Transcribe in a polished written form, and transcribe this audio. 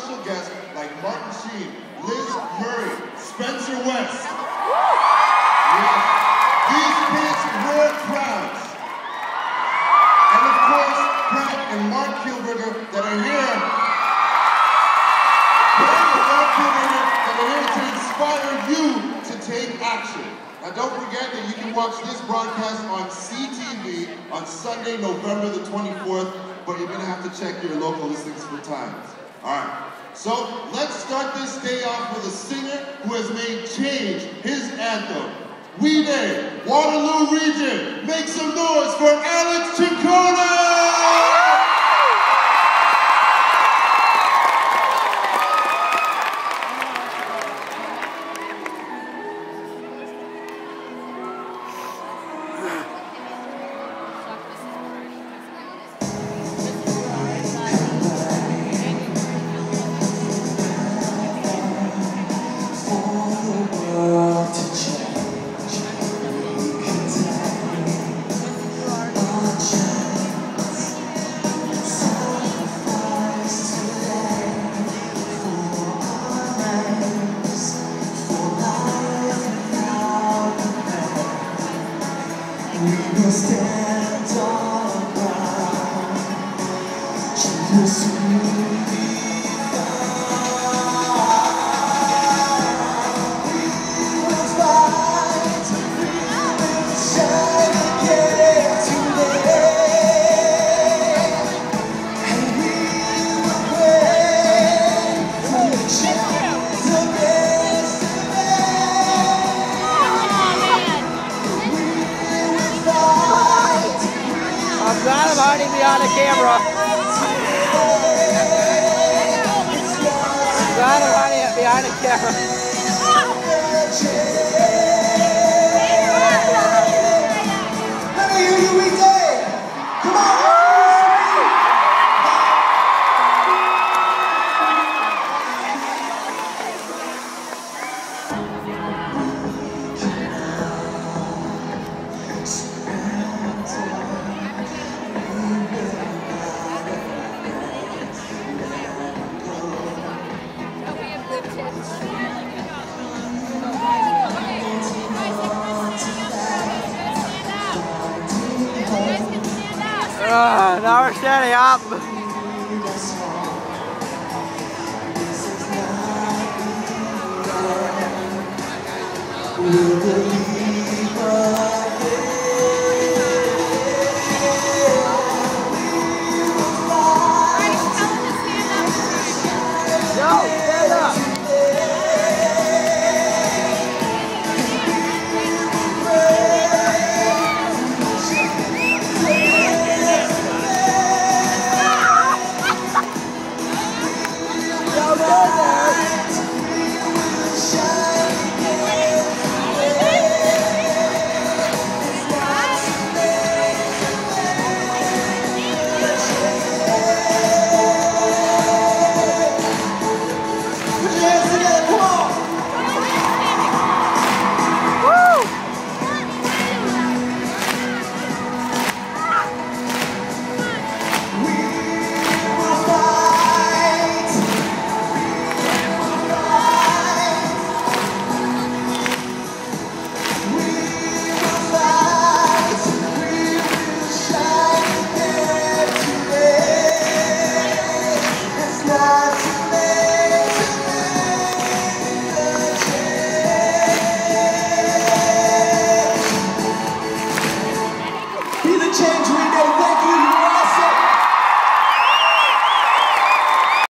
special guests like Martin Sheen, Liz Murray, Spencer West. Yes. These kids were crowds. And of course, Pratt and Mark Kielberger that are here. Pratt and Mark Kielberger that are here to inspire you to take action. Now don't forget that you can watch this broadcast on CTV on Sunday, November the 24th, but you're gonna have to check your local listings for times. All right, so let's start this day off with a singer who has made Change his anthem. We Day, Waterloo Region, make some noise for Alex Ciccone! We will stand on ground. She will soon be found. We will fight, we will shine again today. And we will break the chains of yesterday. I'm glad I'm hiding behind the camera. I'm glad I'm hiding behind the camera. How are you, we day? Come on! Now we're standing up. Yo.